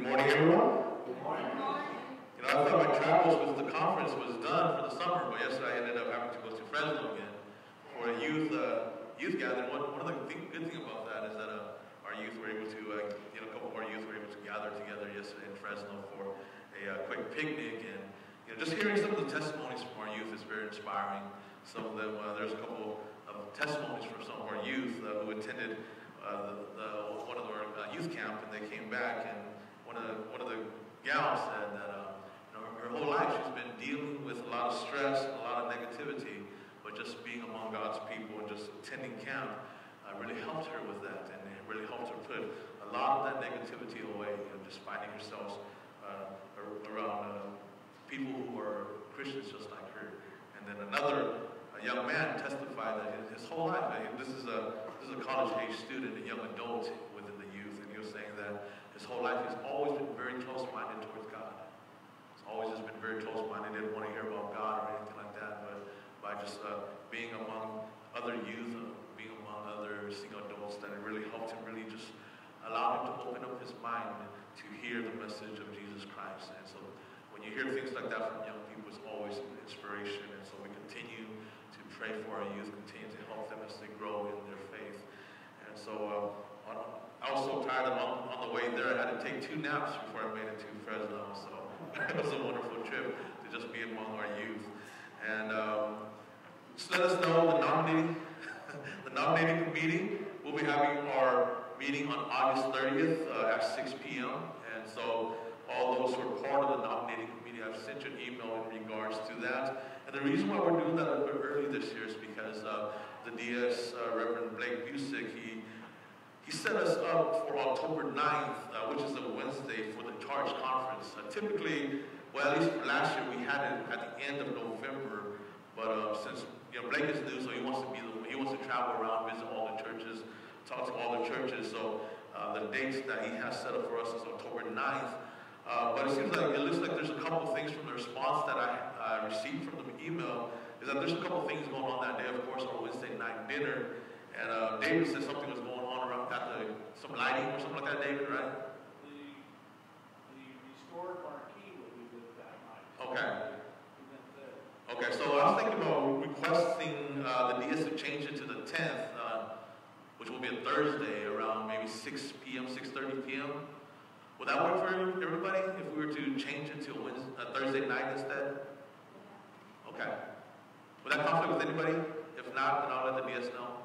morning, everyone. Good morning. You know, I thought my travels with the conference was done for the summer, but yesterday I ended up having to go to Fresno again for a youth gathering. One of the good things about that is that our youth were able to, a couple of our youth were able to gather together yesterday in Fresno for a quick picnic, and just hearing some of the testimonies from our youth is very inspiring. Some of them, there's a couple of testimonies from some of our youth who attended one of our youth camp, and they came back, and one of the gals said that her whole life she's been dealing with a lot of stress and a lot of negativity, but just being among God's people and just attending camp really helped her with that, and it really helped her put a lot of that negativity away, just finding herself around people who are Christians just like her. And then another young man testified that his whole life, this is a college-age student, a young adult within the youth, and he was saying that his whole life he's always been very close-minded towards God. He's always just been very close-minded, didn't want to hear about God or anything like that, but by just being among other youth, being among other single adults, that it really helped him really just allow him to open up his mind to hear the message of Jesus Christ. And so when you hear things like that from young people, it's always an inspiration. And so we continue to pray for our youth, continue to help them as they grow in their faith. And so I was so tired on the way there, I had to take 2 naps before I made it to Fresno. So it was a wonderful trip to just be among our youth. And just let us know the nominating committee. We'll be having our meeting on August 30th at 6 p.m. And so all those who are part of the nominating committee, I've sent you an email in regards to that. And the reason why we're doing that a little bit early this year is because the DS, Reverend Blake Busick, he set us up for October 9th, which is a Wednesday, for the Charge Conference. Typically, well, at least for last year, we had it at the end of November. But since Blake is new, so he wants to travel around, visit all the churches, talk to all the churches. So the dates that he has set up for us is October 9th. But it looks like there's a couple of things from the response that I received from the email, is that there's a couple of things going on that day. Of course, our Wednesday night dinner, and David said something was going on around some lighting or something like that, David, right? The restored marquee will be lit that night. Okay. Okay, so I was thinking about requesting the DS to change it to the 10th, which will be a Thursday around maybe 6 p.m., 6:30 p.m. Would that work for everybody if we were to change it to a Thursday night instead? Okay. Would that conflict with anybody? If not, then I'll let the DS know.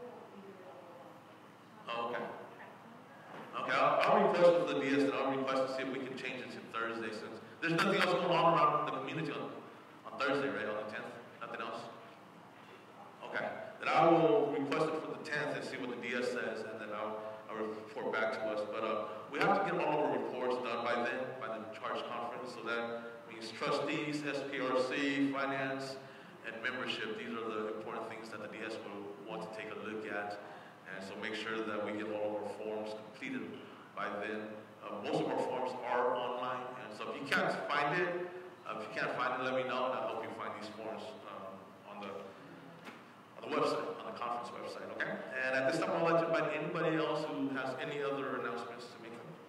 Oh, okay. Okay, I'll request with the DS, and I'll request to see if we can change it to Thursday, since there's nothing else going on around the community on Thursday, right, on the 10th? Nothing else? Okay. Then I will request it for the 10th and see what the DS says, and then I'll report back to us. But we have to get all of our reports done by then, by the Charge Conference. So that means trustees, SPRC, finance, and membership. These are the important things that the DS will want to take a look at. And so make sure that we get all of our forms completed by then. Most of our forms are online. And so if you can't find it, let me know, and I'll help you find these forms on the website, on the conference website, okay? And at this time, I'll let you invite anybody else who has any other announcements to make.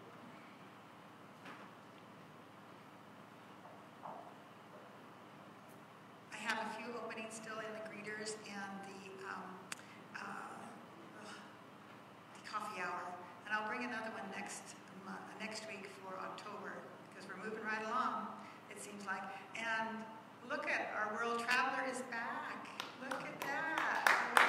I have a few openings still in the greeters and the coffee hour, and I'll bring another one next week for October, because we're moving right along, it seems like. And look at our World Traveler is back. Look at that.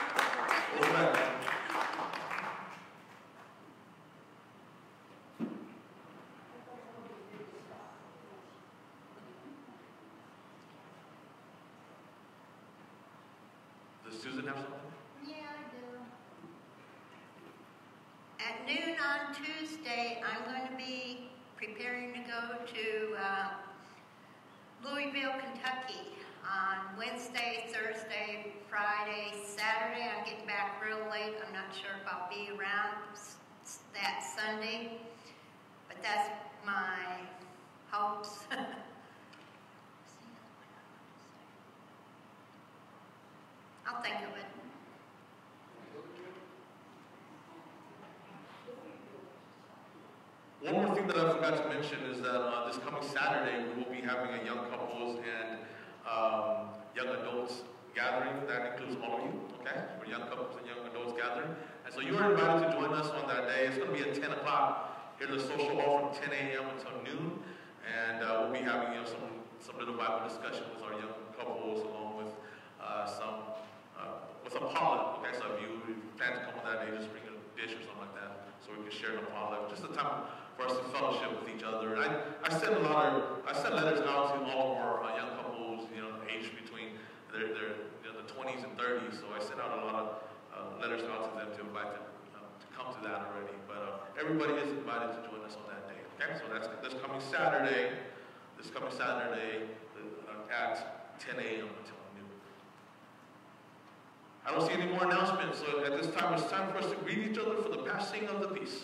Does Susan have something? Yeah, I do. At noon on Tuesday, I'm going to be preparing to go to Louisville, Kentucky. On Wednesday, Thursday, Friday, Saturday, I'm getting back real late. I'm not sure if I'll be around that Sunday, but that's my hopes. I'll think of it. One more thing that I forgot to mention is that this coming Saturday, we will be having a young couples and young adults gathering. That includes all of you, okay? For young couples and young adults gathering. And so you are invited to join us on that day. It's going to be at 10 o'clock here in the social hall from 10 a.m. until noon. And we'll be having some little Bible discussion with our young couples along with some potluck. Okay, so if you plan to come on that day, just bring a dish or something like that so we can share the potluck. Just a time for us to fellowship with each other. And I sent letters out to all of our young couples, aged between the 20s and 30s. So I sent out a lot of letters out to them to invite them to come to that already. But everybody is invited to join us on that day. Okay, so that's this coming Saturday. At 10 a.m. until noon. I don't see any more announcements, so at this time it's time for us to greet each other for the passing of the peace.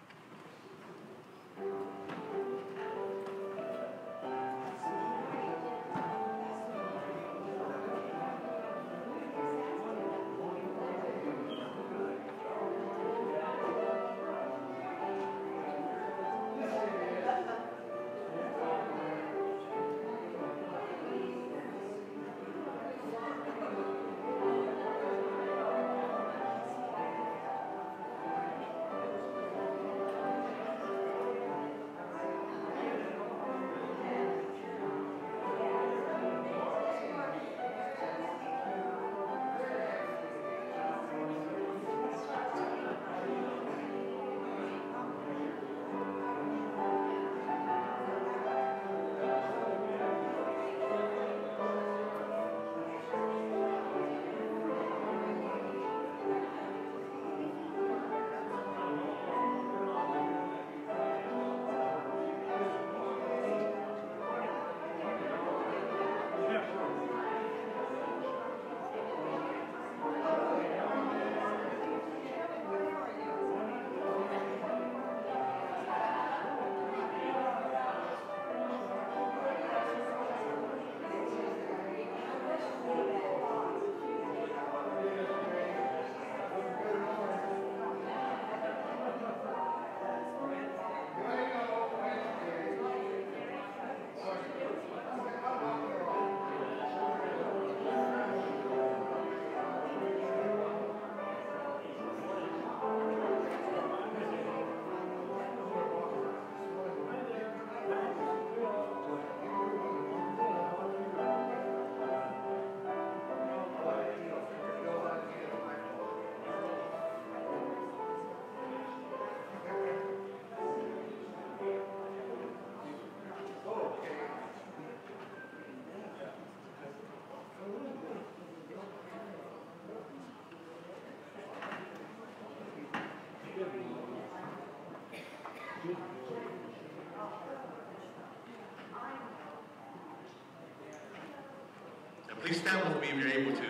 Please stand with me if you're able to.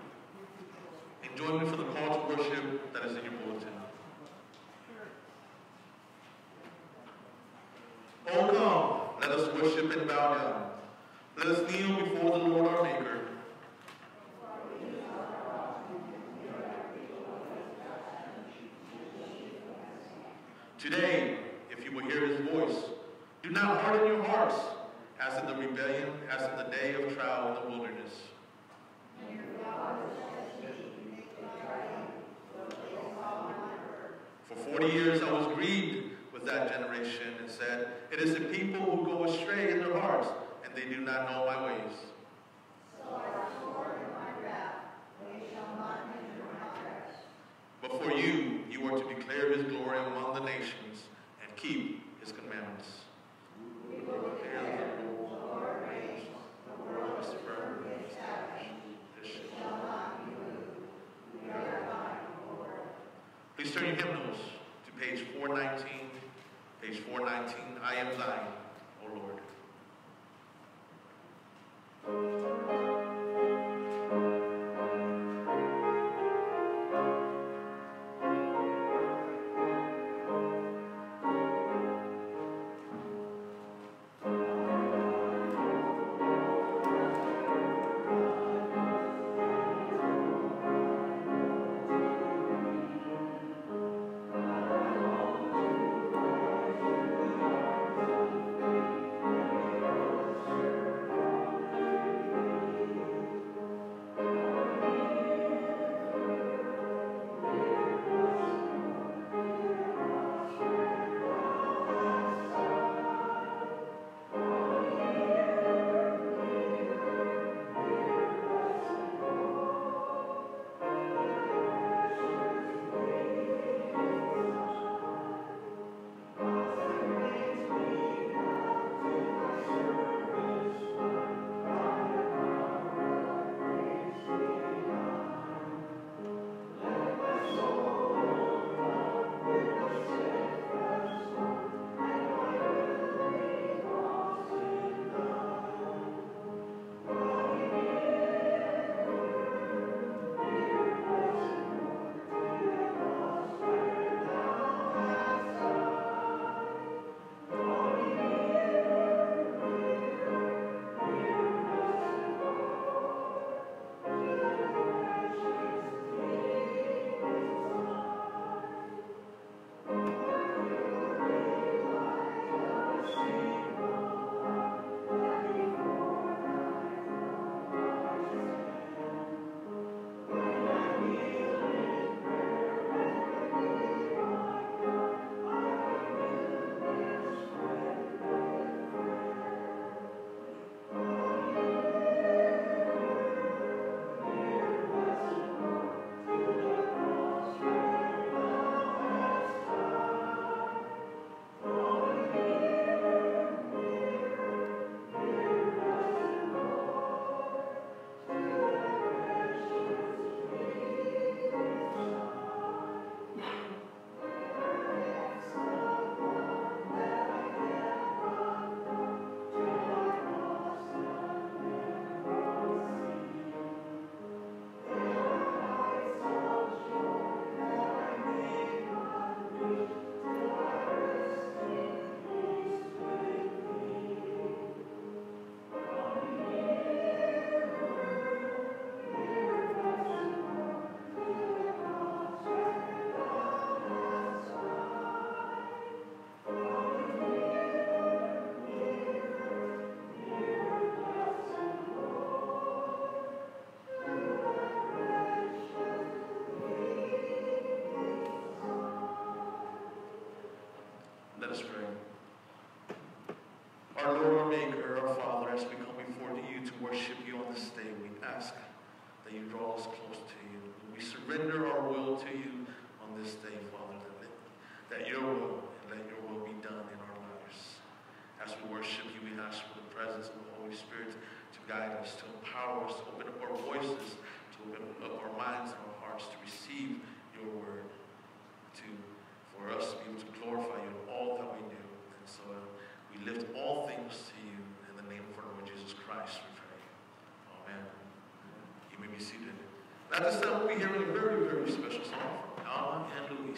And join me for the call to worship that is in your bulletin. Oh come, let us worship and bow down. Let us kneel before the Lord our Maker. Today, if you will hear his voice, do not harden your hearts, as in the rebellion, as in the day of trial in the wilderness. For 40 years I was grieved with that generation and said, it is the people who go astray in their hearts, and they do not know my ways. So I swore in my wrath, they shall not enter my rest. But for you are to declare his glory among the nations and keep his commandments. We will declare the Lord reigns, the world is firmly established. It shall not be moved. We are thine, Lord. Please turn your hymnals to page 419. Page 419, I am thine, O Lord. Our Lord, our Maker, our Father, as we come before you to worship you on this day, we ask that you draw us close to you. We surrender our will to you on this day, Father, that your will and let your will be done in our lives. As we worship you, we ask for the presence of the Holy Spirit to guide us, to empower us, to open up our voices, to open up our minds and our hearts to receive your word, for us to be able to glorify you in all that we do. And so we lift all things to you in the name of our Lord Jesus Christ, we pray. Amen. You may be seated. At this time, we'll be hearing a very, very special song from Alma and Luis.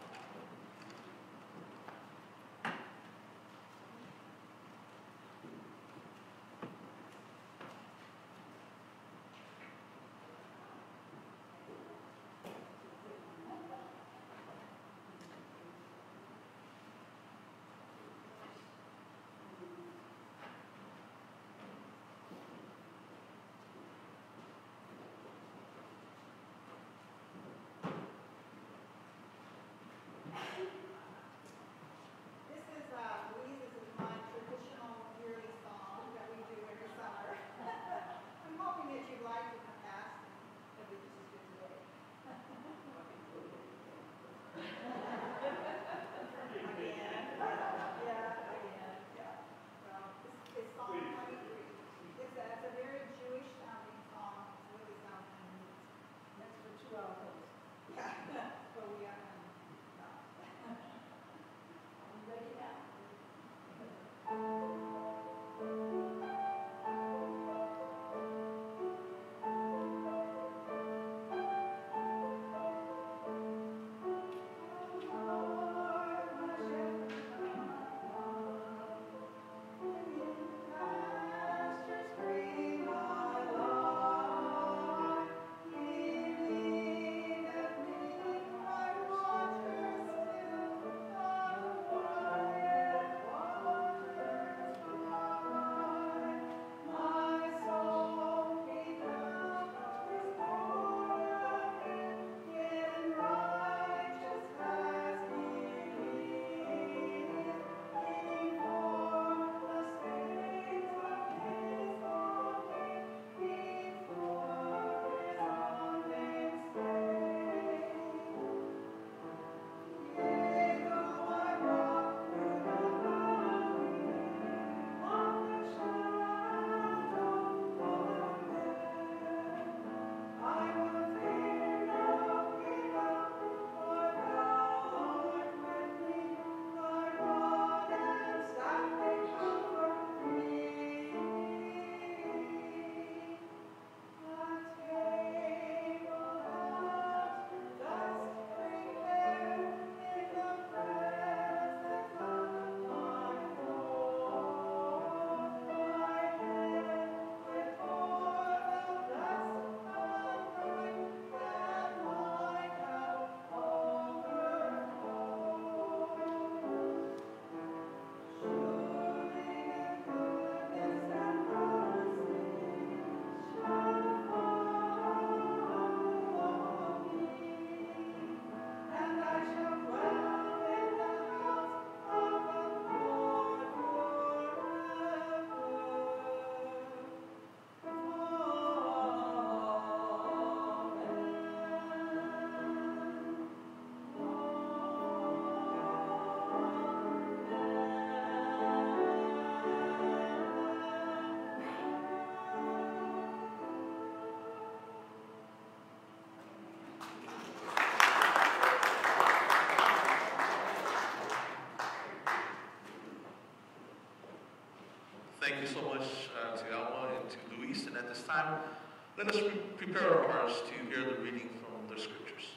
Thank you so much to Alma and to Luis. And at this time, let us prepare our hearts to hear the reading from the scriptures.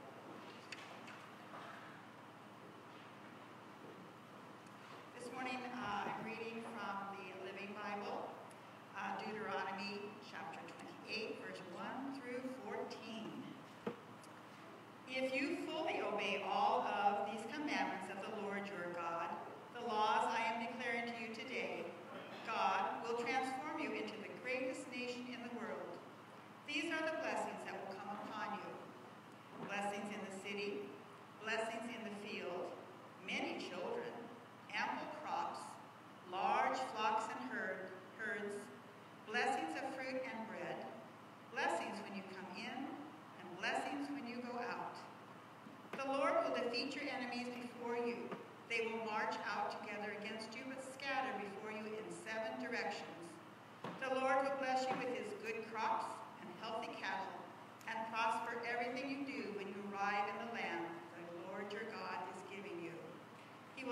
This morning, I'm reading from the Living Bible, Deuteronomy chapter 28, verse 1 through 14. If you fully obey all of these commandments of the Lord your God, the laws I am declaring to you today, God will transform you into the greatest nation in the world. These are the blessings that will come upon you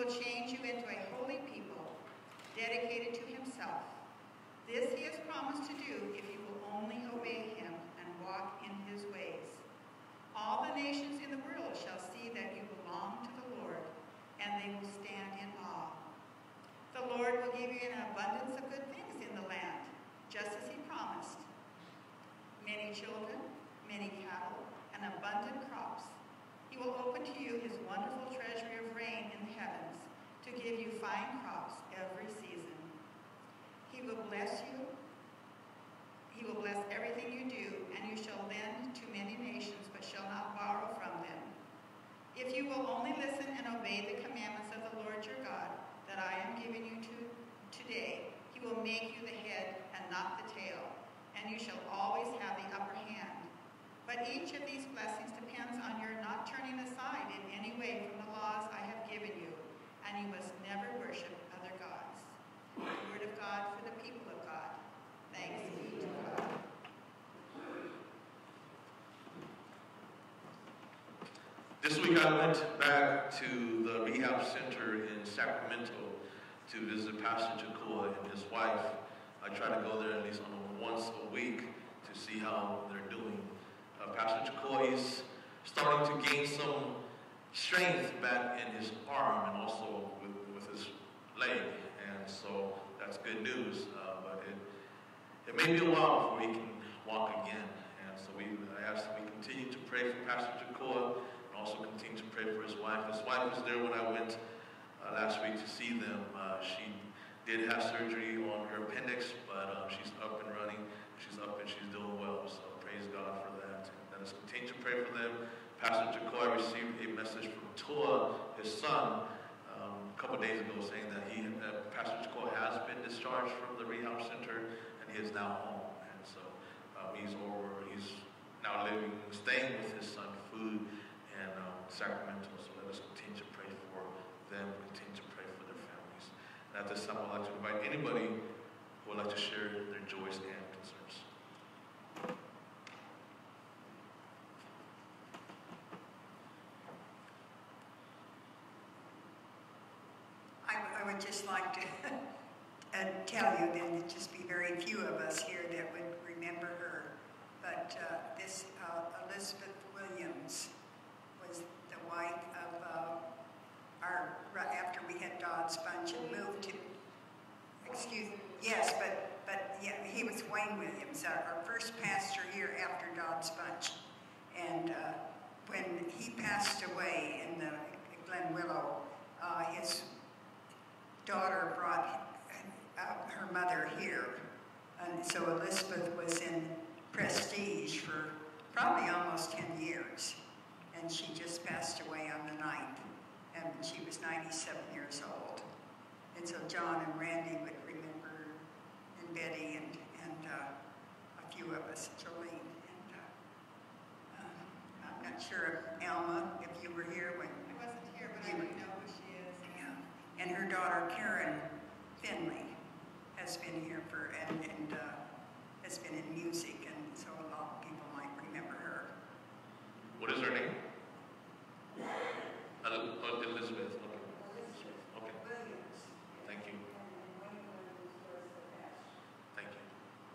will change you into a holy people, dedicated to himself. This he has promised to do if you will only obey him and walk in his ways. All the nations in the world shall see that you belong to the Lord, and they will stand in awe. The Lord will give you an abundance of good things in the land, just as he promised. Many children, many cattle, and abundant crops. He will open to you his wonderful treasury of rain in the heavens to give you fine crops every season. He will bless you. He will bless everything you do, and you shall lend to many nations, but shall not borrow from them. If you will only listen and obey the commandments of the Lord your God that I am giving you today, he will make you the head and not the tail, and you shall always have the upper hand. But each of these blessings depends on your not turning aside in any way from the laws I have given you, and you must never worship other gods. The word of God for the people of God. Thanks be to God. This week I went back to the rehab center in Sacramento to visit Pastor Chakua and his wife. I try to go there at least once a week to see how they're doing. Pastor Chakua is starting to gain some strength back in his arm and also with his leg, and so that's good news. But it may be a while before he can walk again, and so I ask that we continue to pray for Pastor Chakua and also continue to pray for his wife. His wife was there when I went last week to see them. She did have surgery on her appendix, but she's up and running. She's up and she's doing well, so praise God for that. Let us continue to pray for them. Pastor Chakua received a message from Toa, his son, a couple days ago, saying that Pastor Chakua has been discharged from the rehab center and he is now home. And so he's now staying with his son, Food, in Sacramento. So let us continue to pray for them, continue to pray for their families. And at this time, I'd like to invite anybody who would like to share their joys and concerns. I would just like to tell you that it'd just be very few of us here that would remember her. But this Elizabeth Williams was the wife of after we had Dodd Sponge and moved to, he was Wayne Williams, our first pastor here after Dodd Sponge. And when he passed away in the Glen Willow, his daughter brought her mother here. And so Elizabeth was in Prestige for probably almost 10 years. And she just passed away on the 9th. And she was 97 years old. And so John and Randy would remember, and Betty and a few of us, Jolene. And I'm not sure if Alma, if you were here when... I wasn't here, but I do know who she is. Yeah. And her daughter, Karen Finley, has been here and has been in music, and so a lot of people might remember her. What is her name? Elizabeth. Okay. Williams. Thank you. Thank you.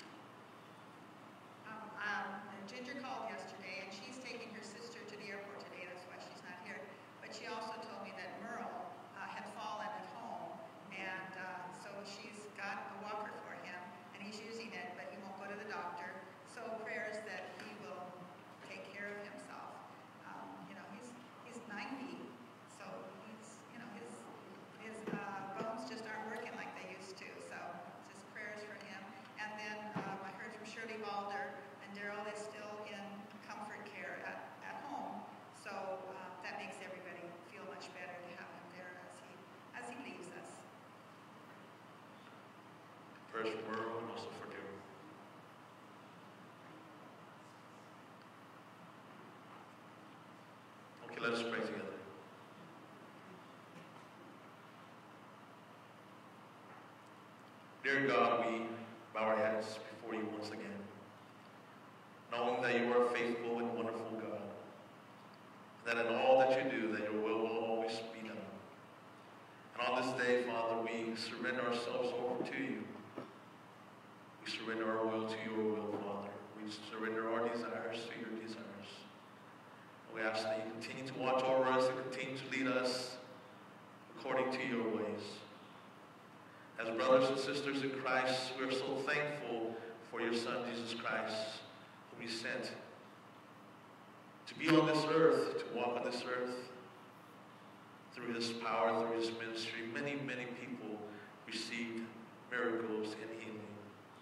Ginger called yesterday, and she's taking her sister to the airport today. That's why she's not here. But she also told me that Merle had fallen at home, and so she's got a walker for him, and he's using it, but he won't go to the doctor. So prayers that he will take care of himself. He's 90, so his bones just aren't working like they used to. So just prayers for him. And then I heard from Shirley Balder, and Daryl is still in comfort care at home. So that makes everybody feel much better to have him there as he leaves us. Prayers for Merle and also for Daryl. Okay, let us pray together. Dear God, we bow our heads before you once again, knowing that you are a faithful and wonderful God, that in all that you do, that your will always be done. And on this day, Father, we surrender ourselves over to you. We surrender our will to your will, Father. We surrender our desires to your desires. And we ask that you continue to watch over us and continue to lead us according to your ways. As brothers and sisters in Christ, we are so thankful for your Son, Jesus Christ, whom you sent to be on this earth, to walk on this earth. Through his power, through his ministry, many, many people received miracles and healing.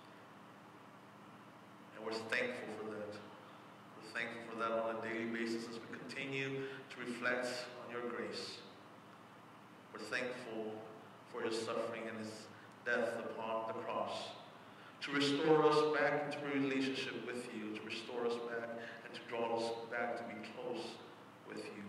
And we're thankful for that. We're thankful for that on a daily basis as we continue to reflect on your grace. We're thankful for his suffering and his death upon the cross, to restore us back into a relationship with you, to restore us back and to draw us back to be close with you.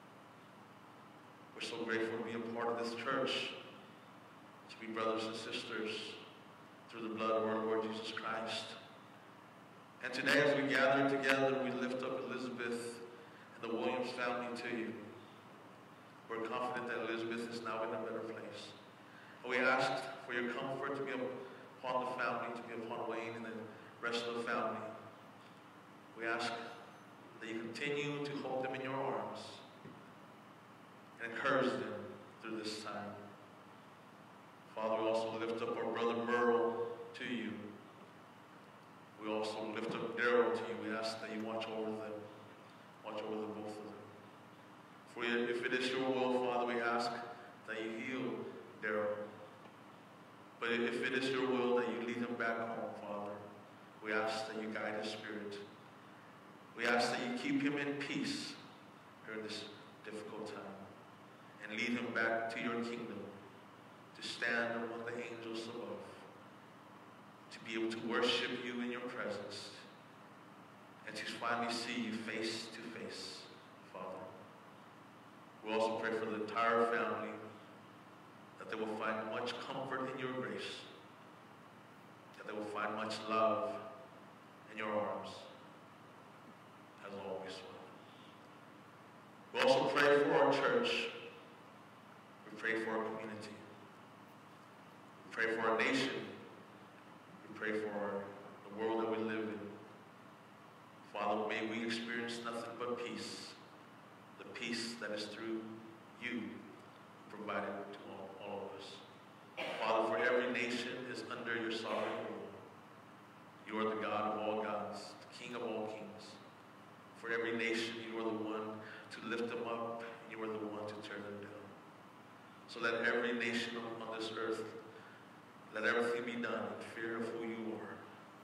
We're so grateful to be a part of this church, to be brothers and sisters through the blood of our Lord Jesus Christ. And today as we gather together, we lift up Elizabeth and the Williams family to you. We're confident that Elizabeth is now in a better place. And we ask for your comfort to be upon the family, to be upon Wayne and the rest of the family. We ask that you continue to hold them in your arms and encourage them through this time. Father, we also lift up our brother Merle to you. We also lift up Daryl to you. We ask that you watch over them. Watch over the both of them. For if it is your will, Father, we ask that you heal Daryl. But if it is your will that you lead him back home, Father, we ask that you guide his spirit. We ask that you keep him in peace during this difficult time. And lead him back to your kingdom, to stand among the angels above, to be able to worship you in your presence, and to finally see you face to face, Father. We also pray for the entire family, that they will find much comfort in your grace, that they will find much love in your arms, as always. We also pray for our church. We pray for our community. We pray for our nation. We pray for the world that we live in. Father, may we experience nothing but peace. The peace that is through you, provided to all of us. Father, for every nation is under your sovereign rule. You are the God of all gods, the King of all kings. For every nation, you are the one to lift them up, and you are the one to tear them down. So let every nation on this earth, let everything be done in fear of who you are.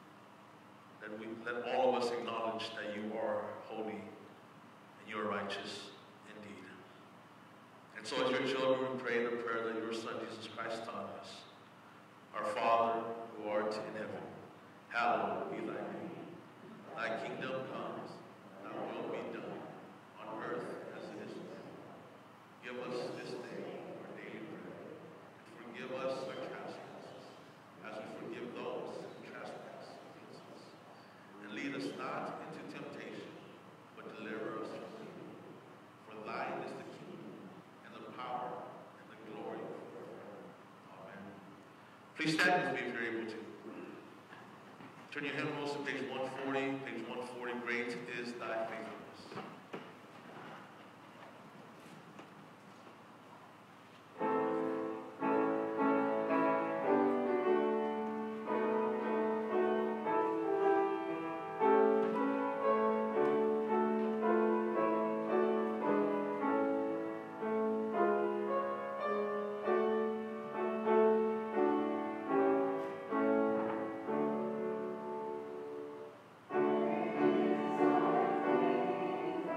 Let all of us acknowledge that you are holy and you are righteous indeed. And so as your children, we pray the prayer that your Son Jesus Christ taught us. Our Father, who art in heaven, hallowed be thy name. Thy kingdom come, thy will be done, on earth as it is in heaven. Give us this day our daily bread, and forgive us our trespasses, as we forgive those who trespass against us. And lead us not into temptation, but deliver us from evil. For thine is the kingdom, and the power, and the glory forever. Amen. Please stand with me if you're able to. Turn your hymnals to page 140. Page 140, Great is Thy Faithfulness. Faithfulness.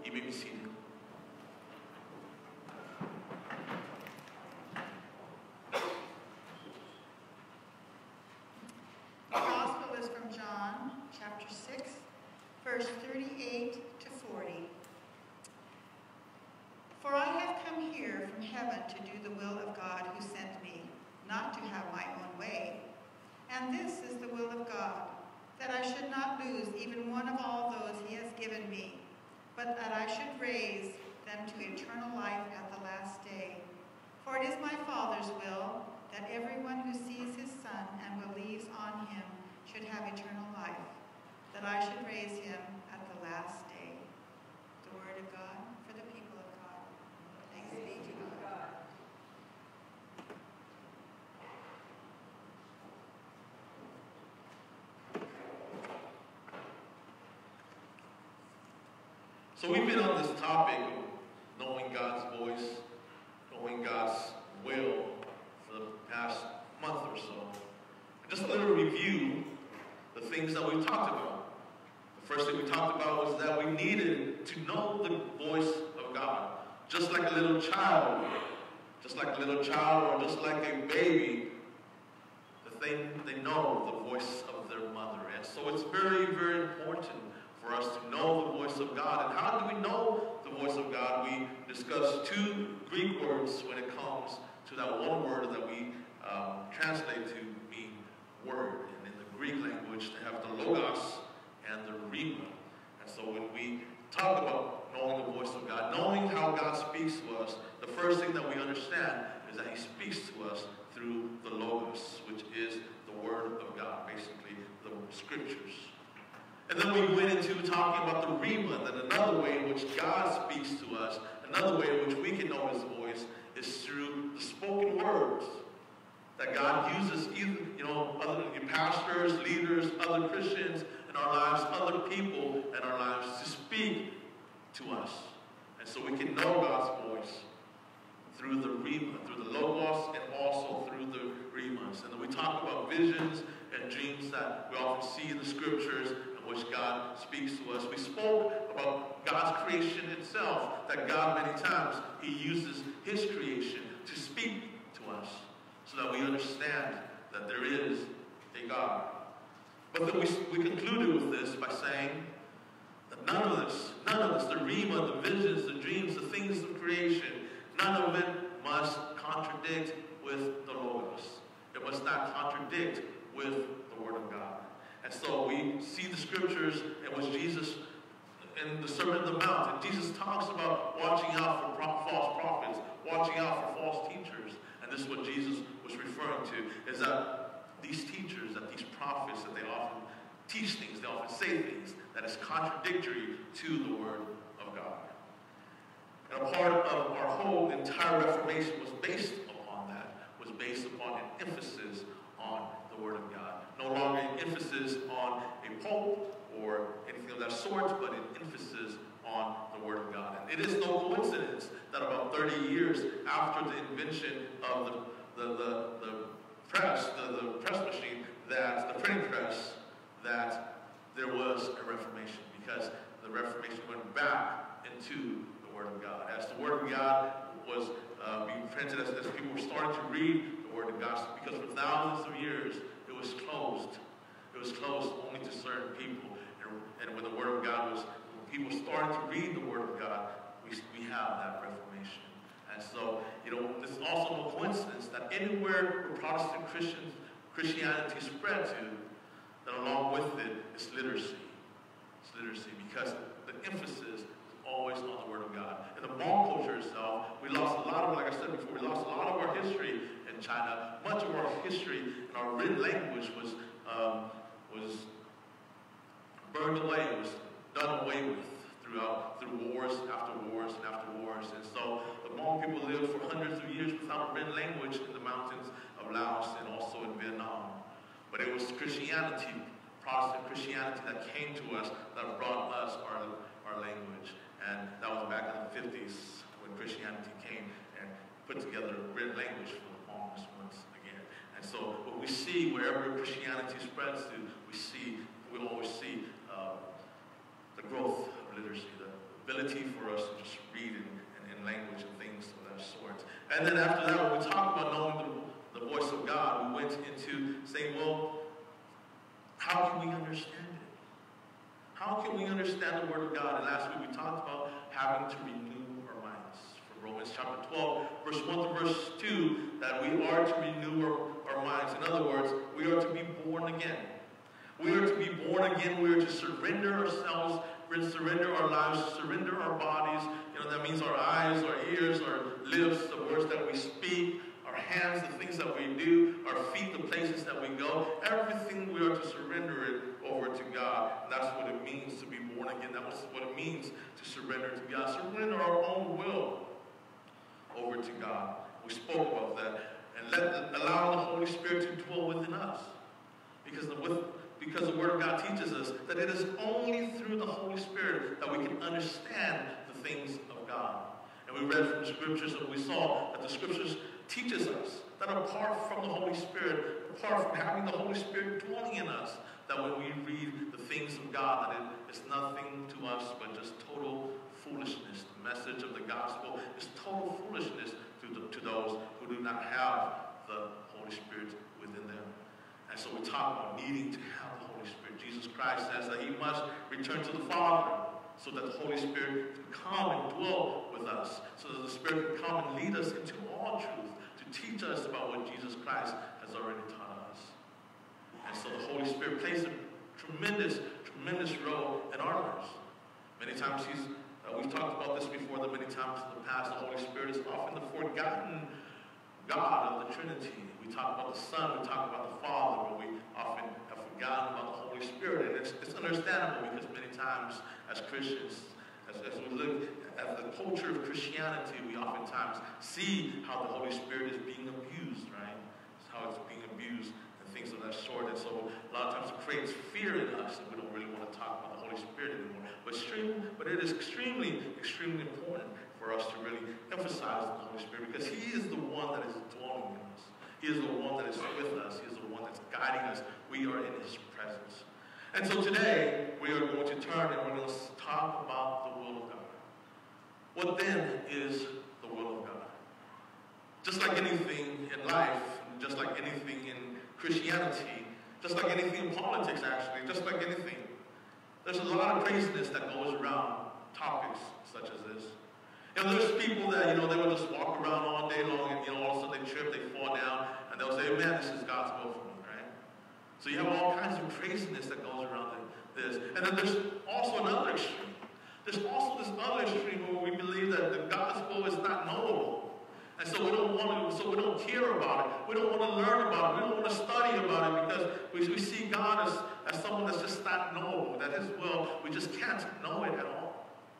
You may be seated. The Gospel is from John, chapter 6, verse 38 to 40. For I have come here from heaven to do the will of God who sent me, not to have my own way. And this is the will of God, that I should not lose even one of all those he has given me, but that I should raise them to eternal life at the last day. For it is my Father's will that everyone who sees his Son and believes on him should have eternal life, that I should raise him at the last day. The word of God for the people of God. Thanks be to God. So we've been on this topic of knowing God's voice, knowing God's will for the past month or so. Just a little review, the things that we talked about. The first thing we talked about was that we needed to know the voice of God. Just like a little child, or just like a baby, that they know the voice of their mother. And so it's very, very important for us to know the voice of God. And how do we know the voice of God? We discussed two Greek words when it comes to that one word that we translate to mean word. And in the Greek language, they have the logos and the rhema. And so when we talk about knowing the voice of God, knowing how God speaks to us, the first thing that we understand is that he speaks to us through the logos, which is the word of God, basically the scriptures. And then we went into talking about the rhema, that another way in which God speaks to us, another way in which we can know his voice, is through the spoken words. That God uses either, other pastors, leaders, other Christians in our lives, other people in our lives to speak to us. And so we can know God's voice through the rhema, through the logos, and also through the rhemas. And then we talk about visions and dreams that we often see in the scriptures, in which God speaks to us. We spoke about God's creation itself, that God many times, he uses his creation to speak to us, so that we understand that there is a God. But then we concluded with this by saying that none of this, the rhema, the visions, the dreams, the things of creation, none of it must contradict with the logos. It must not contradict with the word of God. And so we see the scriptures in which Jesus, in the Sermon on the Mount, and Jesus talks about watching out for false prophets, watching out for false teachers. And this is what Jesus was referring to, is that these teachers, that these prophets, that they often teach things, they often say things that is contradictory to the word of God. And a part of our whole entire Reformation was based upon that, was based upon an emphasis on the word of God. No longer an emphasis on a pope or anything of that sort, but an emphasis on the word of God. And it is no coincidence that about 30 years after the invention of the press, the press machine, that the printing press, that there was a Reformation, because the Reformation went back into the word of God. As the word of God was being printed, as people were starting to read the word of God, because for thousands of years it was closed. It was closed only to certain people. And when the word of God was, when people started to read the word of God, we have that Reformation. And so, it's also no coincidence that anywhere where Protestant Christianity spread to, that along with it is literacy. It's literacy, because the emphasis is always on the word of God. In the Hmong culture itself, we lost a lot of, like I said before, we lost a lot of our history in China. Much of our history and our written language was burned away, was done away with through wars after wars and after wars. And so the Hmong people lived for hundreds of years without a written language in the mountains of Laos and also in Vietnam. But it was Christianity, Protestant Christianity, that came to us, that brought us our language. And that was back in the 50s when Christianity came and put together a written language for the Hmongs once again. And so what we see wherever Christianity spreads to, we always see the growth of literacy, the ability for us to just read in language and things of that sort. And then after that, when we talk about knowing the voice of God, we went into saying, well, how can we understand it? How can we understand the Word of God? And last week we talked about having to renew our minds. From Romans chapter 12, verse 1 to verse 2, that we are to renew our minds. In other words, we are to be born again. We are to be born again. We are to surrender ourselves. We're to surrender our lives, surrender our bodies. You know, that means our eyes, our ears, our lips, the words that we speak, our hands, the things that we do, our feet, the places that we go. Everything we are to surrender it over to God. And that's what it means to be born again. That's what it means to surrender to God. Surrender our own will over to God. We spoke about that. And allow the Holy Spirit to dwell within us. Because the Word of God teaches us that it is only through the Holy Spirit that we can understand the things of God. And we read from the Scriptures and we saw that the Scriptures teaches us that apart from the Holy Spirit, apart from having the Holy Spirit dwelling in us, that when we read the things of God, that it is nothing to us but just total foolishness. The message of the gospel is total foolishness to those who do not have the Holy Spirit within them. And so we talk about needing to have the Holy Spirit. Jesus Christ says that he must return to the Father so that the Holy Spirit can come and dwell with us, so that the Spirit can come and lead us into all truth, to teach us about what Jesus Christ has already taught us. And so the Holy Spirit plays a tremendous, tremendous role in our lives. Many times we've talked about this before, that many times in the past, the Holy Spirit is often the forgotten God of the Trinity. We talk about the Son, we talk about the Father, but we often have forgotten about the Holy Spirit. And it's understandable, because many times as Christians, as we look at the culture of Christianity, we oftentimes see how the Holy Spirit is being abused, right? How it's being abused and things of that sort. And so a lot of times it creates fear in us, and we don't really want to talk about the Holy Spirit anymore. But it is extremely, extremely important for us to really emphasize the Holy Spirit, because he is the one that is dwelling in us. He is the one that is with us. He is the one that's guiding us. We are in his presence. And so today, we are going to turn and we're going to talk about the will of God. What then is the will of God? Just like anything in life, just like anything in Christianity, just like anything in politics actually, just like anything, there's a lot of craziness that goes around topics such as this. And there's people that, they will just walk around all day long and, all of a sudden they trip, they fall down, and they'll say, man, this is God's will for me, right? So you have all kinds of craziness that goes around this. And then there's also another extreme. There's also this other extreme where we believe that the God's will is not knowable. And so we don't care about it. We don't want to learn about it. We don't want to study about it, because we see God as someone that's just not knowable, that his will, we just can't know it at all.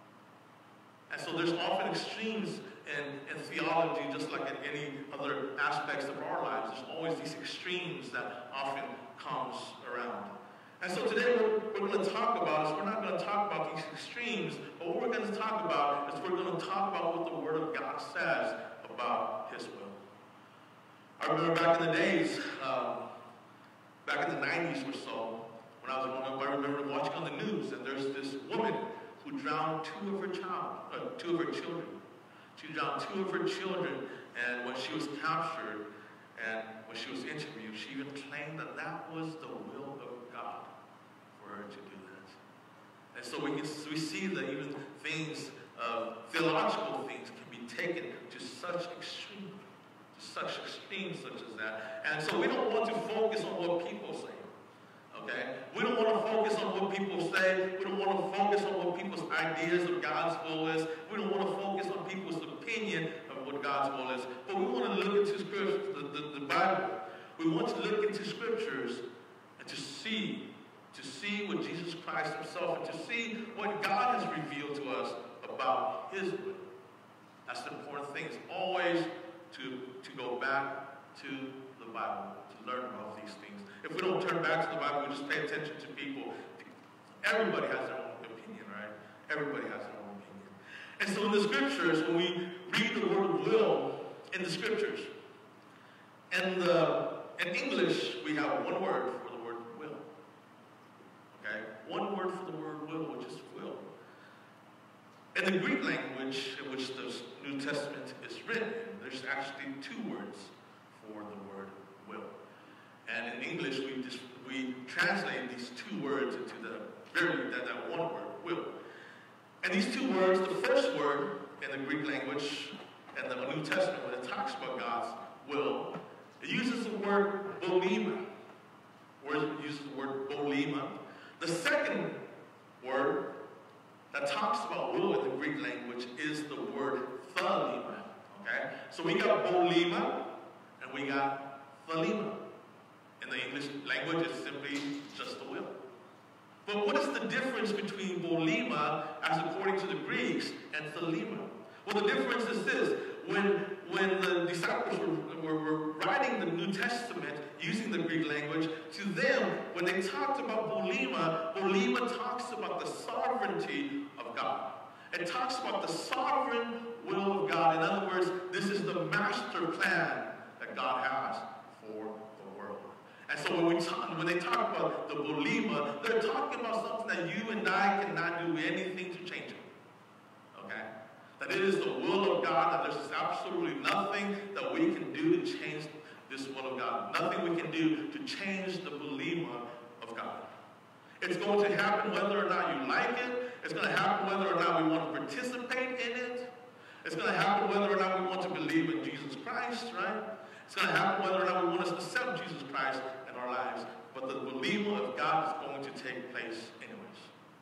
And so there's often extremes in theology, just like in any other aspects of our lives. There's always these extremes that often comes around. And so today what we're going to talk about is, we're not going to talk about these extremes, but what we're going to talk about is we're going to talk about what the Word of God says about his will. I remember back in the days, back in the 90s or so, when I was growing up, I remember watching on the news, and there's this woman who drowned two of her children. She drowned two of her children, and when she was captured and when she was interviewed, she even claimed that that was the will of God for her to do that. And so we see that even things, theological things, can be taken to such extremes such as that. And so we don't want to focus on what people say. Okay? We don't want to focus on what people say. We don't want to focus on what people's ideas of God's will is. We don't want to focus on people's opinion of what God's will is. But we want to look into Scripture, the Bible. We want to look into Scriptures and to see what Jesus Christ himself, and to see what God has revealed to us about his will. That's the important thing. It's always to go back to the Bible, to learn about these things. If we don't turn back to the Bible, we just pay attention to people. Everybody has their own opinion, right? Everybody has their own opinion. And so in the Scriptures, when we read the word will in the Scriptures, and in English, we have one word for the word will. Okay? One word for the word will, which is will. In the Greek language in which the New Testament is written, there's actually two words for the word will. And in English, we translate these two words into that one word, will. And these two words, the first word in the Greek language and the New Testament, when it talks about God's will, it uses the word bolema. Or it uses the word bolema. The second word that talks about will in the Greek language is the word thelema. Okay? So we got bolema and we got thelema. In the English language, it's simply just the will. But what is the difference between bolema, as according to the Greeks, and thelema? Well, the difference is this. When the disciples were writing the New Testament using the Greek language, to them, when they talked about bolema, bolema talks about the sovereignty of God. It talks about the sovereign will of God. In other words, this is the master plan that God has for the world. And so when they talk about the bolema, they're talking about something that you and I cannot do anything to change it. Okay? That it is the will of God, that there's absolutely nothing that we can do to change this will of God. Nothing we can do to change the bolema of God. It's going to happen whether or not you like it. It's going to happen whether or not we want to participate in it. It's going to happen whether or not we want to believe in Jesus Christ, right? It's going to happen whether or not we want to accept Jesus Christ in our lives. But the bolema of God is going to take place anyways.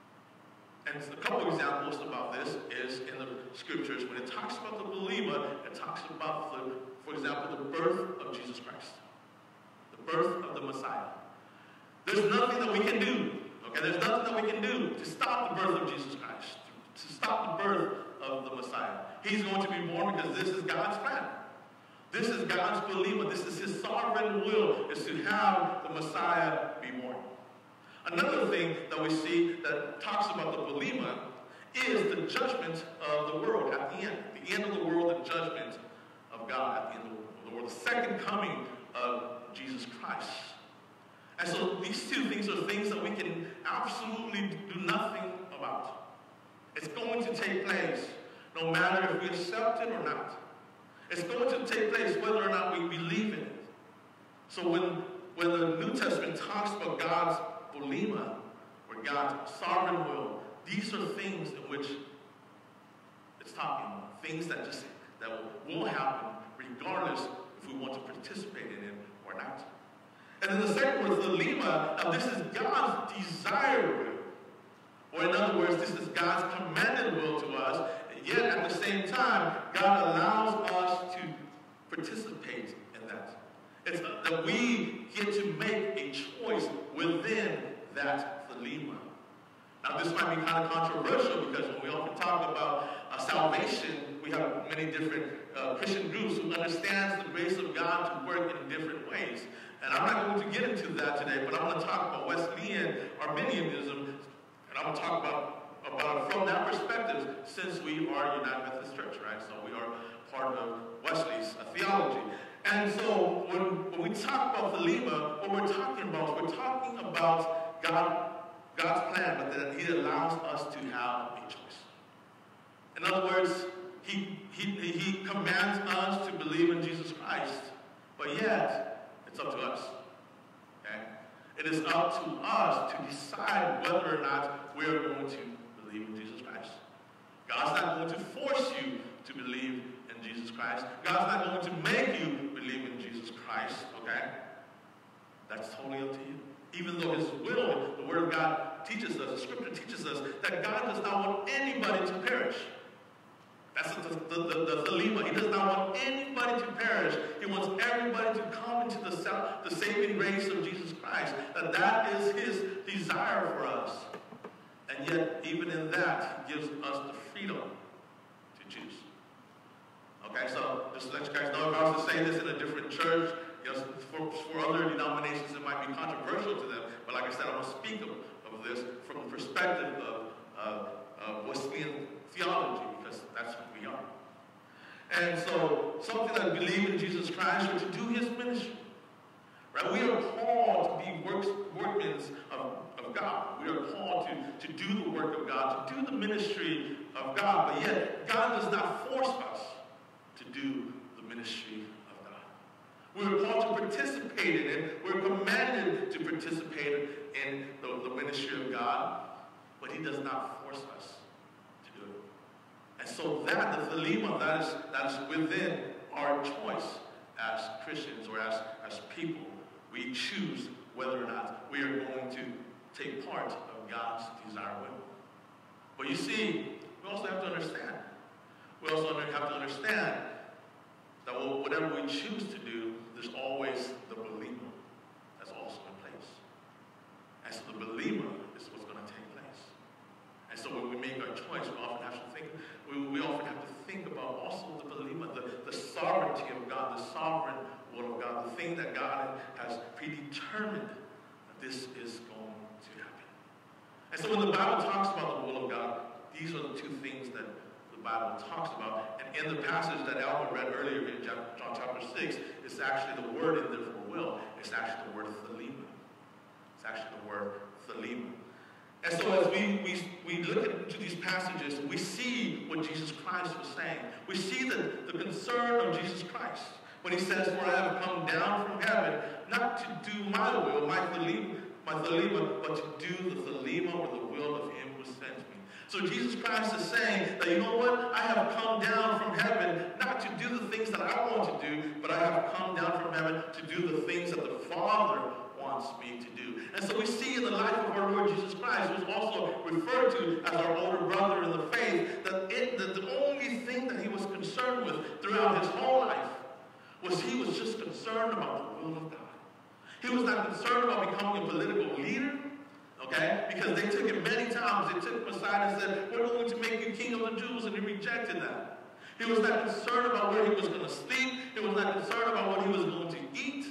And a couple examples about this is in the scriptures. When it talks about the bolema, it talks about, for example, the birth of Jesus Christ. The birth of the Messiah. There's nothing that we can do. Okay, there's nothing that we can do to stop the birth of Jesus Christ. To stop the birth of the Messiah. He's going to be born because this is God's plan. This is God's bolema. This is his sovereign will, is to have the Messiah be born. Another thing that we see that talks about the bolema is the judgment of the world at the end. The end of the world, the judgment of God at the end of the world. The second coming of Jesus Christ. And so these two things are things that we can absolutely do nothing about. It's going to take place no matter if we accept it or not. It's going to take place whether or not we believe in it. So when the New Testament talks about God's bolema, or God's sovereign will, these are things in which it's talking about. Things that will happen regardless if we want to participate in it or not. And then the second word, thelema, now this is God's desired will. Or in other words, this is God's commanded will to us. And yet at the same time, God allows us to participate in that. It's that we get to make a choice within that thelema. Now this might be kind of controversial because when we often talk about salvation, we have many different Christian groups who understand the grace of God to work in different ways. And I'm not going to get into that today, but I'm going to talk about Wesleyan Arminianism, and I'm going to talk about it from that perspective, since we are United Methodist Church, right? So we are part of Wesley's theology. And so when we talk about thelema, what we're talking about God's plan, but that he allows us to have a choice. In other words, he commands us to believe in Jesus Christ, but yet it's up to us. Okay? It is up to us to decide whether or not we're going to believe in Jesus Christ. God's not going to force you to believe in Jesus Christ. God's not going to make you believe in Jesus Christ. Okay? That's totally up to you. Even though his will, the Word of God teaches us, the Scripture teaches us, that God does not want anybody to perish. That's the thelema. He does not want anybody to perish. He wants everybody to come into the saving grace of Jesus Christ. That is his desire for us. And yet, even in that, he gives us the freedom to choose. Okay, so just to let you guys know, if I was to say this in a different church, for other denominations, it might be controversial to them. But like I said, I'm going to speak of this from the perspective of Wesleyan theology, because that's who we are. And so, something that believe in Jesus Christ or to do his ministry. Right? We are called to be workmen of God. We are called to do the work of God, to do the ministry of God. But yet, God does not force us to do the ministry of God. We are called to participate in it. We're commanded to participate in the ministry of God. But he does not force us to do it. And so that, the thelema, that is within our choice as Christians or as people. We choose whether or not we are going to take part of God's desired will. But you see, we also have to understand. We also have to understand that whatever we choose to do, there's always the believer that's also in place. And so the believer is what's going to take place. And so when we make our choice, we often have to think. We often have to think about also the believer, the sovereignty of God, the sovereign will of God, the thing that God has predetermined that this is going to happen. And so when the Bible talks about the will of God, these are the two things that the Bible talks about. And in the passage that Alvin read earlier in John chapter 6, it's actually the word in there for will. It's actually the word thelema. It's actually the word thelema. And so as we look into these passages, we see what Jesus Christ was saying. We see the concern of Jesus Christ when he says, "For I have come down from heaven, not to do my will, my thelema, but to do the thelema or the will of him who sent me." So Jesus Christ is saying that, you know what? I have come down from heaven not to do the things that I want to do, but I have come down from heaven to do the things that the Father wants me to do. And so we see in the life of our Lord Jesus Christ, who is also referred to as our older brother in the faith, that the only thing that he was concerned with throughout his whole life was he was just concerned about the will of God. He was not concerned about becoming a political leader, okay? Because they took him many times. They took him aside and said, "We're going to make you king of the Jews," and he rejected that. He was not concerned about where he was going to sleep. He was not concerned about what he was going to eat.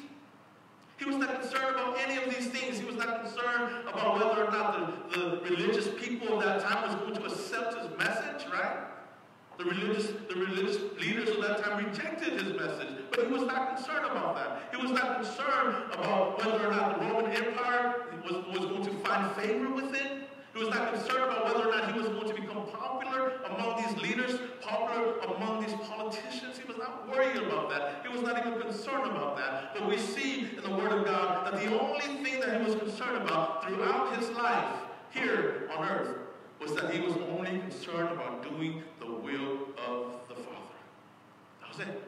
He was not concerned about any of these things. He was not concerned about whether or not the religious people of that time was going to accept his message, right? The religious leaders of that time rejected his message, but he was not concerned about that. He was not concerned about whether or not the Roman Empire was going to find favor with him. He was not concerned about whether or not he was going to become popular among these leaders, popular among these politicians. He was not worried about that. He was not even concerned about that. But we see in the Word of God that the only thing that he was concerned about throughout his life here on earth was that he was only concerned about doing the will of the Father. That was it.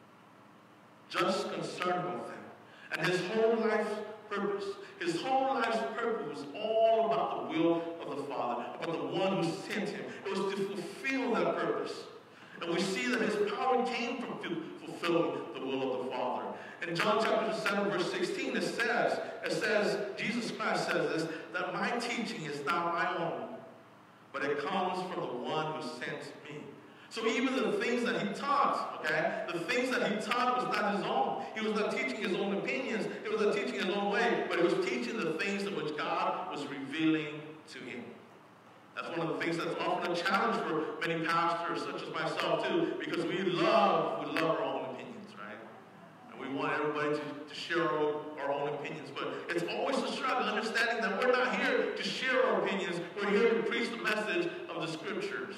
Just concerned about that. And his whole life's purpose was all about the will of the Father, about the one who sent him. It was to fulfill that purpose. And we see that his power came from fulfilling the will of the Father. In John chapter 7, verse 16, it says, Jesus Christ says this, that my teaching is not my own, but it comes from the one who sent me. So even the things that he taught, okay, the things that he taught was not his own. He was not teaching his own opinions. He was not teaching his own way, but he was teaching the things in which God was revealing to him. That's one of the things that's often a challenge for many pastors, such as myself too, because we love our own opinions, right? And we want everybody to share our own opinions. But it's always a struggle, understanding that we're not here to share our opinions. We're here to preach the message of the Scriptures.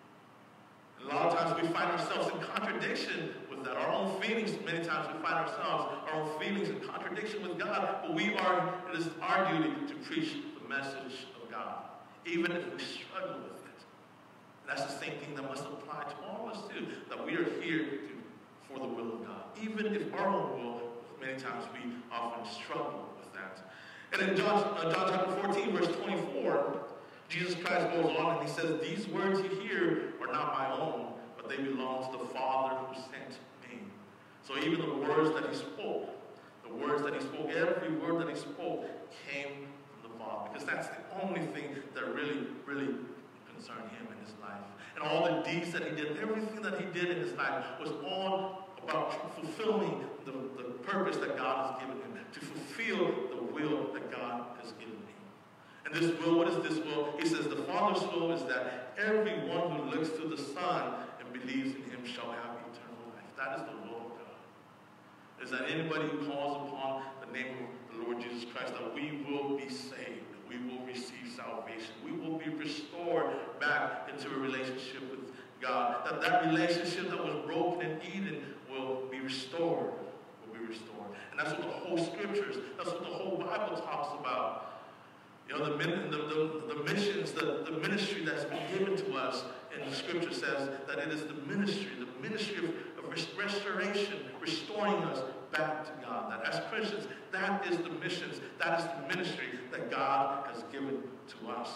A lot of times we find ourselves in contradiction with that. Our own feelings, many times we find ourselves, our own feelings in contradiction with God. But it is our duty to preach the message of God, even if we struggle with it. And that's the same thing that must apply to all of us too, that we are here for the will of God. Even if our own will, many times we often struggle with that. And in John chapter 14, verse 24, Jesus Christ goes on and he says, "These words you hear are not my own, but they belong to the Father who sent me." So even the words that he spoke, every word that he spoke came from the Father. Because that's the only thing that really, really concerned him in his life. And all the deeds that he did, everything that he did in his life was all about fulfilling the purpose that God has given him, to fulfill the will that God has given him. And this will, what is this will? He says the Father's will is that everyone who looks to the Son and believes in him shall have eternal life. That is the will of God. Is that anybody who calls upon the the name of the Lord Jesus Christ, that we will be saved. We will receive salvation. We will be restored back into a relationship with God. That relationship that was broken in Eden will be restored. Will be restored. And that's what the whole scriptures, that's what the whole Bible talks about. You know, the missions, the ministry that's been given to us in the scripture says that it is the ministry of restoration, restoring us back to God. That as Christians, that is the missions, that is the ministry that God has given to us.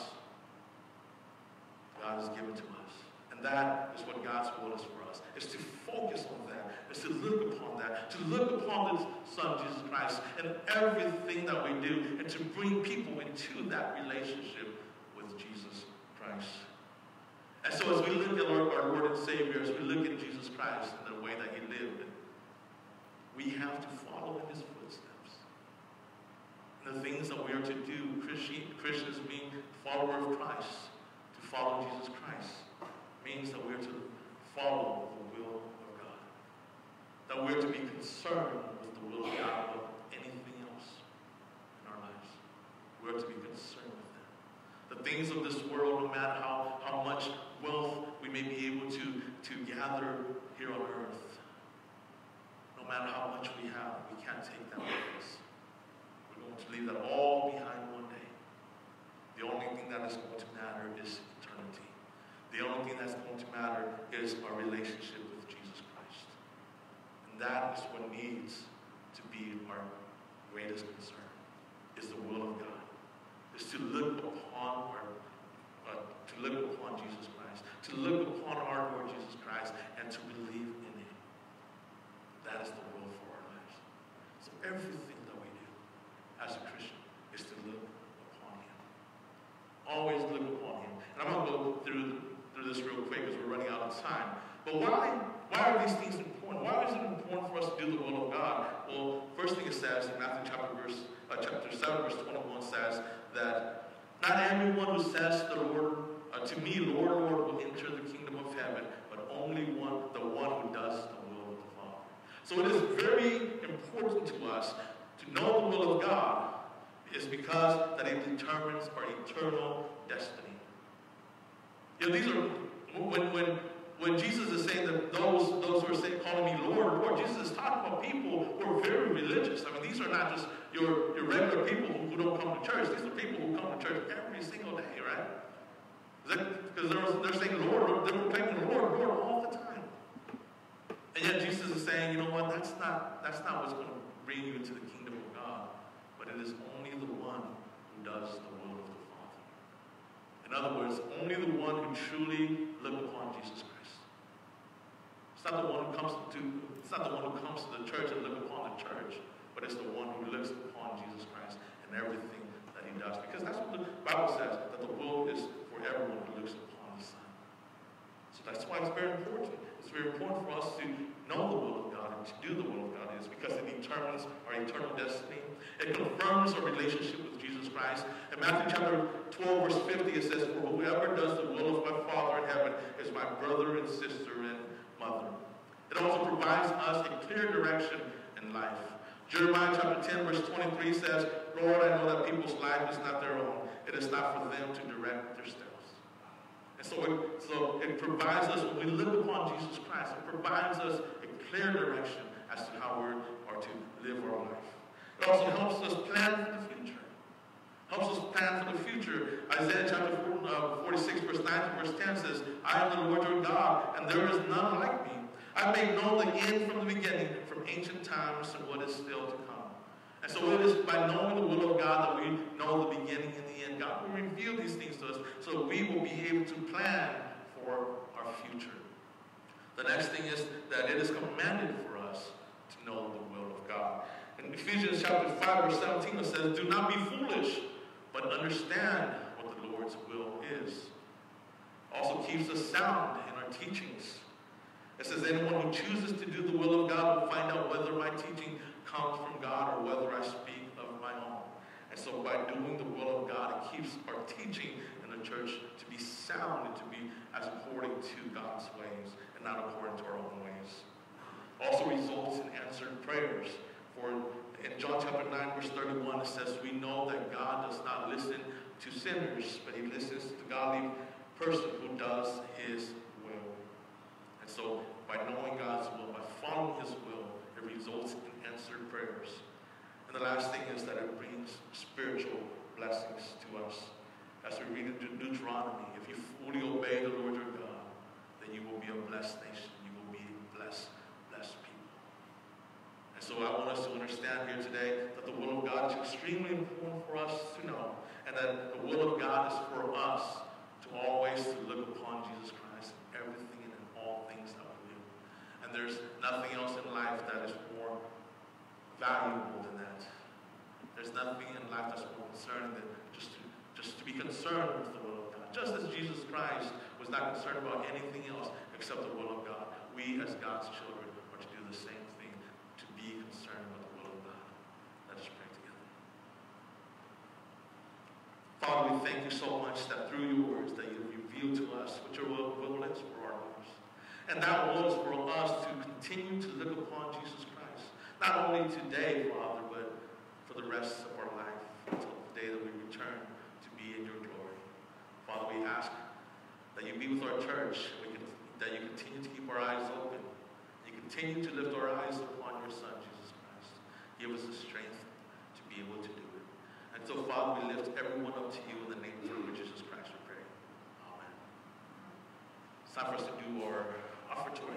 God has given to us. And that is what God's will is for us, is to focus on that, is to look upon that, to look upon the Son, Jesus Christ, and everything that we do, and to bring people into that relationship with Jesus Christ. And so as we look at our Lord and Savior, as we look at Jesus Christ and the way that he lived, we have to follow in his footsteps. And the things that we are to do, Christians being follower of Christ, to follow Jesus Christ, means that we are to follow the will of God. That we are to be concerned with the will of God above anything else in our lives. We are to be concerned with that. The things of this world, no matter how much wealth we may be able to gather here on earth, no matter how much we have, we can't take that with us. We're going to leave that all behind one day. The only thing that is going to matter is eternity. The only thing that's going to matter is our relationship with Jesus Christ. And that is what needs to be our greatest concern, is the will of God. Is to look upon Jesus Christ, to look upon our Lord Jesus Christ, and to believe in him. That is the will for our lives. So everything that we do as a Christian is to look upon him. Always look upon him. And I'm going to go through this real quick because we're running out of time. But why are these things important? Why is it important for us to do the will of God? Well, first thing it says in Matthew chapter 7, verse 21 says that not everyone who says to me, Lord, Lord, will enter the kingdom of heaven, but only the one who does the will of the Father. So it is very important to us to know the will of God, is because that it determines our eternal destiny. You know, these are when Jesus is saying that those who are saying, calling me Lord, Lord, Jesus is talking about people who are very religious. I mean, these are not just your regular people who don't come to church. These are people who come to church every single day, right? Because they're saying Lord, they're proclaiming Lord, Lord all the time. And yet Jesus is saying, you know what, that's not what's going to bring you into the kingdom of God, but it is only the one who does the will of the Father. In other words, only the one who truly look upon Jesus Christ. It's not the one who comes to the church and look upon the church, but it's the one who looks upon Jesus Christ and everything that he does. Because that's what the Bible says, that the will is for everyone who looks upon the Son. So that's why it's very important. It's very important for us to know the will of God and to do the will of God. It's because it determines our eternal destiny. It confirms our relationship with Jesus Christ. In Matthew chapter 12, verse 50, it says, for whoever does the will of my Father in heaven is my brother and sister and mother. It also provides us a clear direction in life. Jeremiah chapter 10, verse 23 says, Lord, I know that people's life is not their own. It is not for them to direct their steps. And so it provides us, when we look upon Jesus Christ, it provides us a clear direction as to how we are to live our life. It also helps us plan for the future. Helps us plan for the future. Isaiah chapter 46, verse 9 to verse 10 says, I am the Lord your God, and there is none like me. I make known the end from the beginning, from ancient times to what is still to come. And so it is by knowing the will of God that we know the beginning and the end. God will reveal these things to us so we will be able to plan for our future. The next thing is that it is commanded for us to know the will of God. In Ephesians chapter 5, verse 17, it says, do not be foolish, but understand what the Lord's will is. Also keeps us sound in our teachings. It says, anyone who chooses to do the will of God will find out whether my teaching comes from God or whether I speak of my own. And so by doing the will of God, it keeps our teaching in the church to be sound and to be as according to God's ways and not according to our own ways. Also results in answered prayers. For in John chapter 9, verse 31, it says, we know that God does not listen to sinners, but he listens to the godly person who does his will. And so, by knowing God's will, by following his will, it results in answered prayers. And the last thing is that it brings spiritual blessings to us. As we read in Deuteronomy, if you fully obey the Lord your God, then you will be a blessed nation. You will be blessed people. And so I want us to understand here today that the will of God is extremely important for us to know. And that the will of God is for us to always to look upon Jesus Christ in everything and in all things that we do. And there's nothing else in life that is more valuable than that. There's nothing in life that's more concerning than just to be concerned with the will of God. Just as Jesus Christ was not concerned about anything else except the will of God, we as God's children are to do the same thing, to be concerned with the will of God. Let us pray together. Father, we thank you so much that through your words that you reveal to us what your will is for our lives. And that will is for us to continue to look upon Jesus Christ. Not only today, Father, but for the rest of our life until the day that we return to be in your glory. Father, we ask that you be with our church, that you continue to keep our eyes open. You continue to lift our eyes upon your Son, Jesus Christ. Give us the strength to be able to do it. And so, Father, we lift everyone up to you in the name of the Lord Jesus Christ, we pray. Amen. It's time for us to do our offertory.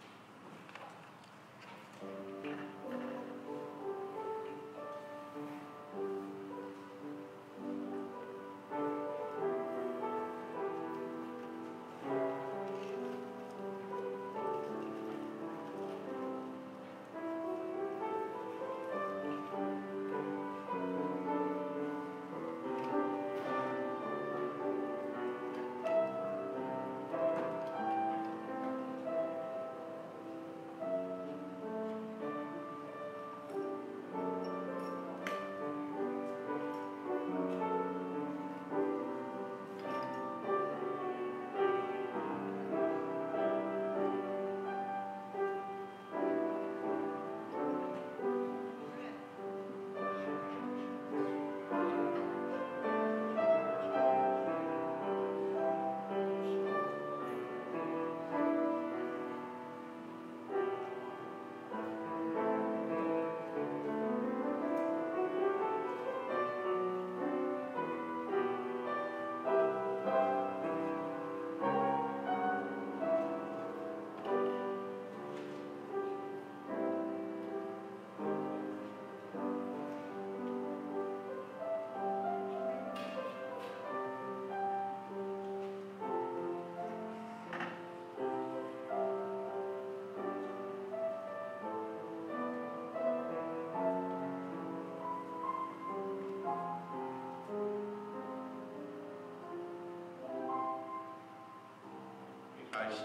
Guys.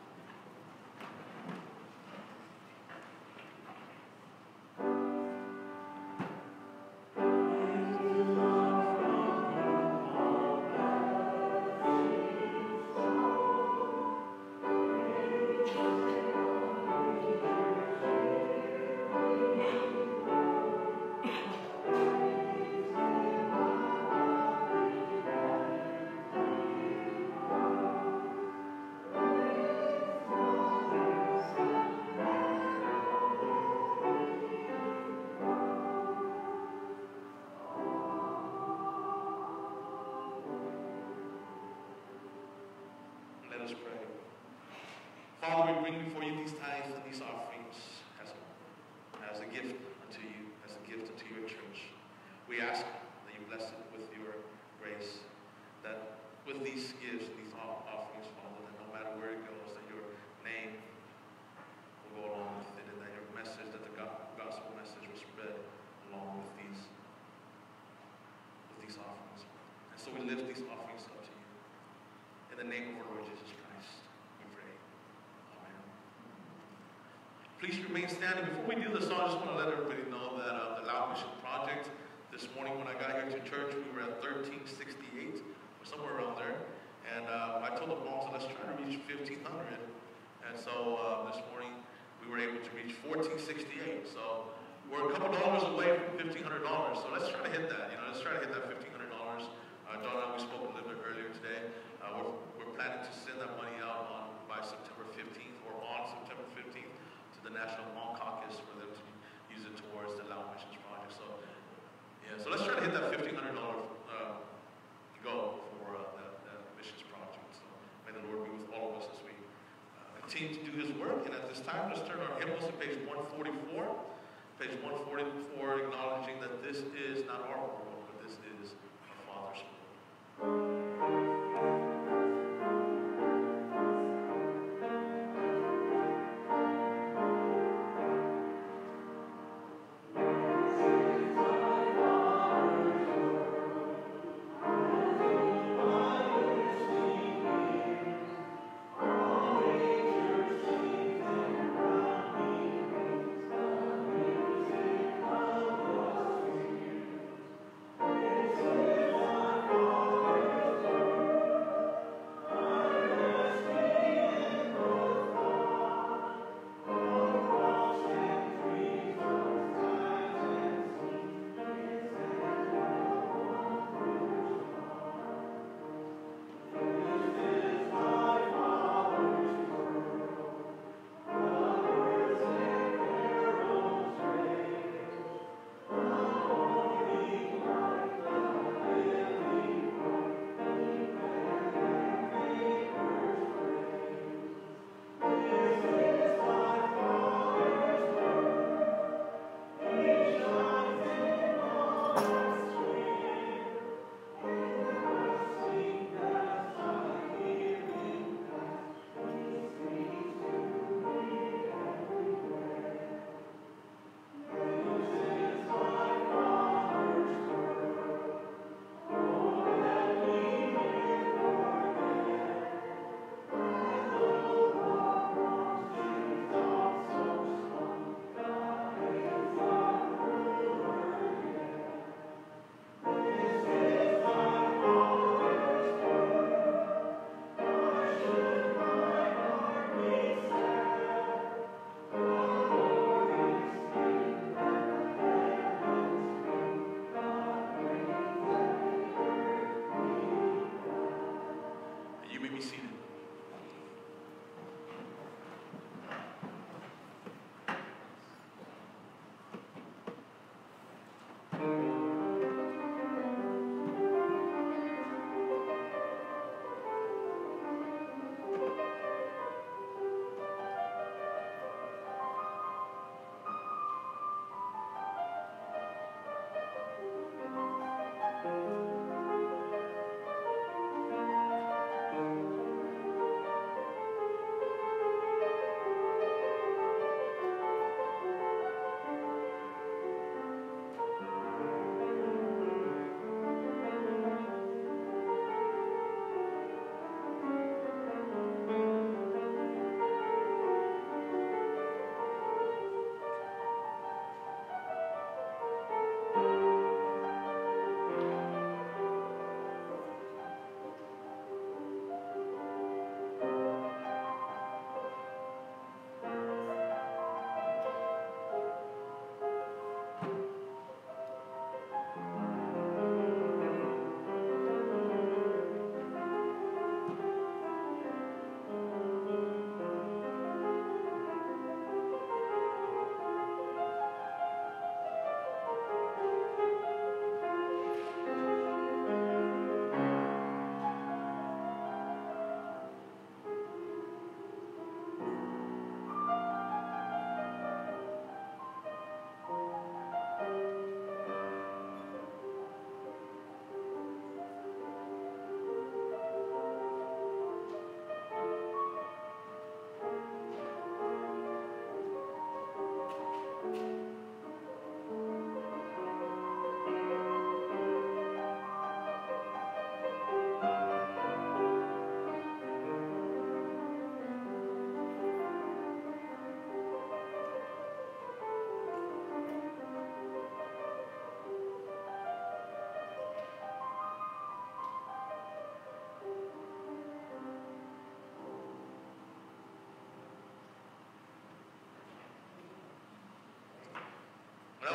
Let us pray. Father, we bring before you these tithes and these offerings as a gift unto you, as a gift unto your church. We ask that you bless it with your grace, that with these gifts, these offerings, Father, that no matter where it goes, that your name will go along with it, and that your message, that the gospel message will spread along with these offerings. And so we lift these offerings up to you. In the name of our Lord Jesus Christ, we pray. Amen. Please remain standing. Before we do this song, I just want to let everybody know that the Loud Mission Project, this morning when I got here to church, we were at 1368, or somewhere around there. And I told the mom, so let's try to reach 1,500. And so this morning, we were able to reach 1,468. So we're a couple dollars away from $1,500, so let's try to hit that. Let's try to hit that $1,500. Don and I, we spoke a little bit earlier today. We're planning to send that money out by September 15th or on September 15th to the National Hmong Caucus for them to use it towards the Lao Missions Project. So, yeah, so let's try to hit that $1,500 goal for that missions project. So may the Lord be with all of us as we continue to do His work. And at this time, let's turn our hymnals to page 144. Page 144, acknowledging that this is not our world, but this is our Father's world.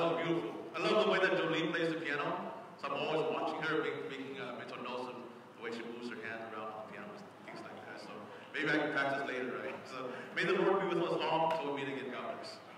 was beautiful. I love the way that Jolene plays the piano. So I'm always watching her, making mental notes of the way she moves her hands around the piano, things like that. So maybe I can practice later, right? So may the Lord be with us all until we meet again. God bless.